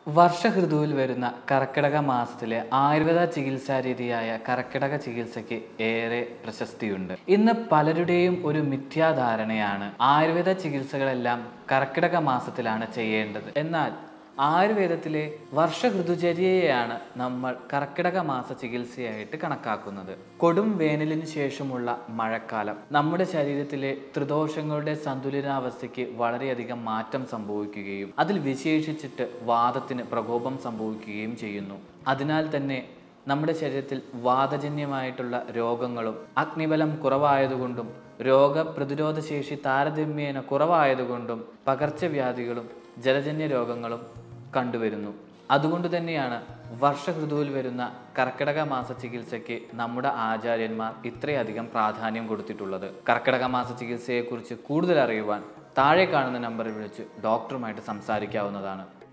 വർഷഋതുവിൽ വരുന്ന കർക്കിടക മാസത്തിലെ ആയുർവേദ ചികിത്സാ രീതിയായ കർക്കിടക ചികിത്സയ്ക്ക് ഏറെ പ്രശസ്തിയുണ്ട്. ഇന്ന് പലരുടെയും ഒരു മിഥ്യാധാരണയാണ് ആയുർവേദ ചികിത്സകളെല്ലാം കർക്കിടക മാസത്തിലാണ് ചെയ്യേണ്ടത്. എന്നാൽ ആയുർവേദത്തിലെ വർഷഋതുചര്യയെയാണ് നമ്മൾ കർക്കിടക മാസ ചികിത്സയായിട്ട് കണക്കാക്കുന്നത്. കൊടും വേനലിന് ശേഷമുള്ള മഴക്കാലം നമ്മുടെ ശരീരത്തിലെ ത്രിദോഷങ്ങളുടെ സന്തുലിതാവസ്ഥയ്ക്ക് വളരെയധികം മാറ്റം സംഭവിക്കുകയും അതിൽ വിശേഷിച്ചിട്ട് വാതത്തിന് പ്രകോപം സംഭവിക്കുകയും ചെയ്യുന്നു. അതിനാൽ തന്നെ നമ്മുടെ ശരീരത്തിൽ വാതജന്യമായിട്ടുള്ള രോഗങ്ങളും അഗ്നിബലം കുറവായതുകൊണ്ടും രോഗപ്രതിരോധ ശേഷി താരതമ്യേന കുറവായതുകൊണ്ടും പകർച്ചവ്യാധികളും ജലജന്യ രോഗങ്ങളും കണ്ടുവരുന്നു. അതുകൊണ്ട് തന്നെയാണ് വർഷഋതുവിൽ വരുന്ന കർക്കിടക മാസ ചികിത്സയ്ക്ക് നമ്മുടെ ആചാര്യന്മാർ ഇത്രയധികം പ്രാധാന്യം കൊടുത്തിട്ടുള്ളത്. കർക്കിടക മാസ ചികിത്സയെക്കുറിച്ച് കൂടുതൽ അറിയുവാൻ താഴെ കാണുന്ന നമ്പറിൽ വിളിച്ച് ഡോക്ടറുമായിട്ട് സംസാരിക്കാവുന്നതാണ്.